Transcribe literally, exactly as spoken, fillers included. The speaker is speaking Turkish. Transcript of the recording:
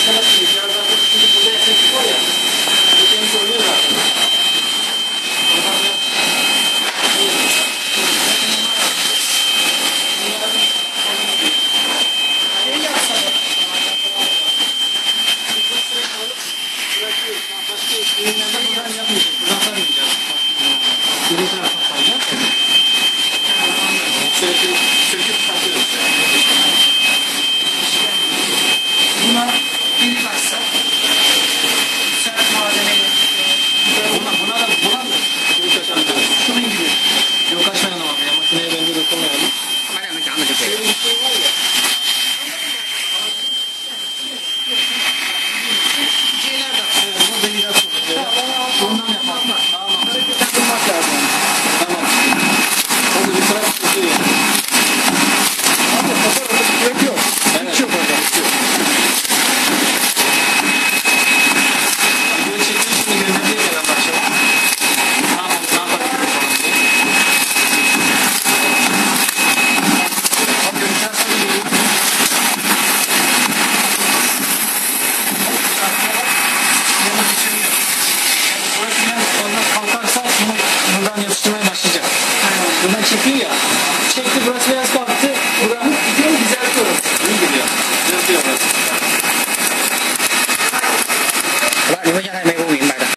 Biraz zaten şimdi burada efekt var ya. Bu temiz oluyor zaten. Oradan biraz... Şey yapsa da... Bu sürekli alıp bırakıyoruz. Başka ürünlerde buradan yapmayacağız. Buradan sarmayacağız. Birinci tarafa saracağız. Sürekli söküp takıyoruz yani. Buna bir varsa sert malzemeli Buna, buna da buna da yok açamıyoruz. şunun gibi. Yok açmayalım abi ya. Makineye bence dokunmayalım. Kameranın canlı köpeği. Şöyle bir şey var ya. Şeyler de Evet, bu validasyonu. Ondan yapalım. Tamam. takılmak lazım. Tamam. Oldu bir taraf tutuyor yani. Abi fotoğrafı kürek yok. Evet. Hiç yok orada. Hiç yok. Böyle çekimi şimdi gönderdiği gelen başlayalım. Ne yapalım? Ne yaparak yapalım diye. Bak görüntüler sana geliyor. Yanına geçiriyor. Yani burası biraz fazla kalkarsa bunu buradan yapıştırmaya başlayacak. Buradan çekiyor ya. Çekti burası biraz kalktı.